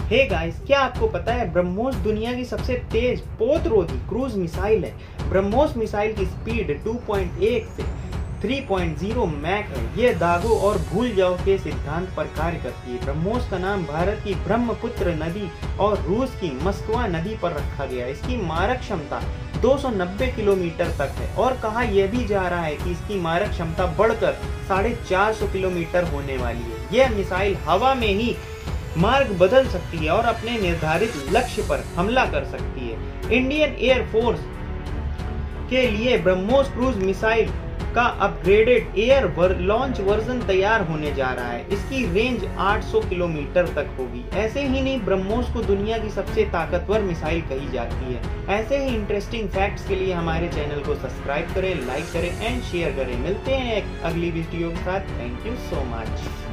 Hey guys, क्या आपको पता है ब्रह्मोस दुनिया की सबसे तेज पोतरोधी क्रूज मिसाइल है। ब्रह्मोस मिसाइल की स्पीड 2.1 से 3.0 मैक है। ये दागो और भूल जाओ के सिद्धांत पर कार्य करती है। ब्रह्मोस का नाम भारत की ब्रह्मपुत्र नदी और रूस की मस्कवा नदी पर रखा गया। इसकी मारक क्षमता 290 किलोमीटर तक है और कहा यह भी जा रहा है कि इसकी मारक क्षमता बढ़कर 450 किलोमीटर होने वाली है। यह मिसाइल हवा में ही मार्ग बदल सकती है और अपने निर्धारित लक्ष्य पर हमला कर सकती है। इंडियन एयर फोर्स के लिए ब्रह्मोस क्रूज मिसाइल का अपग्रेडेड एयर लॉन्च वर्जन तैयार होने जा रहा है। इसकी रेंज 800 किलोमीटर तक होगी। ऐसे ही नहीं, ब्रह्मोस को दुनिया की सबसे ताकतवर मिसाइल कही जाती है। ऐसे ही इंटरेस्टिंग फैक्ट्स के लिए हमारे चैनल को सब्सक्राइब करें, लाइक करें एंड शेयर करें। मिलते हैं एक अगली वीडियो के साथ। Thank you so much.